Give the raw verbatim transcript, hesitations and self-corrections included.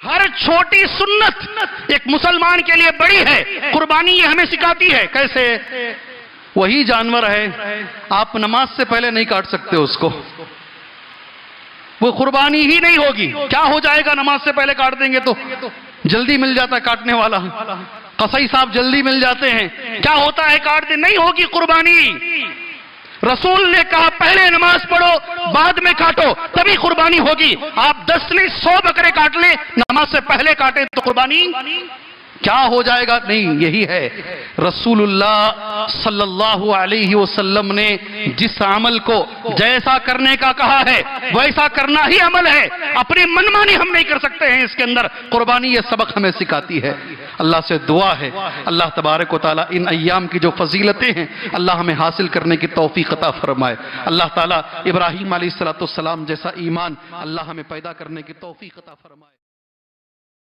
ہر چھوٹی سنت ایک مسلمان کے لیے بڑی ہے. قربانی یہ ہمیں سکھاتی ہے. کیسے؟ وہی جانور ہے، آپ نماز سے پہلے نہیں کاٹ سکتے اس کو، وہ قربانی ہی نہیں ہوگی. کیا ہو جائے گا نماز سے پہلے کاٹ دیں گے تو؟ جلدی مل جاتا ہے کاٹنے والا، قصائی صاحب جلدی مل جاتے ہیں. کیا ہوتا ہے کاٹ دیں؟ نہیں ہوگی قربانی. رسول نے کہا پہلے نماز پڑھو بعد میں کاٹو، تبھی قربانی ہوگی. آپ دس نہیں سو بکرے کاٹ لیں، نماز سے پہلے کاٹیں تو قربانی کیا ہو جائے گا؟ نہیں. یہی ہے رسول اللہ صلی اللہ علیہ وسلم نے جس عمل کو جیسا کرنے کا کہا ہے ویسا کرنا ہی عمل ہے. اپنی منمانی ہم نہیں کر سکتے ہیں اس کے اندر. قربانی یہ سبق ہمیں سکھاتی ہے. اللہ سے دعا ہے اللہ تبارک و تعالیٰ ان ایام کی جو فضیلتیں ہیں اللہ ہمیں حاصل کرنے کی توفیق عطا فرمائے. اللہ تعالیٰ ابراہیم علیہ السلام جیسا ایمان اللہ ہمیں پیدا کرنے کی توفیق عطا فرمائے.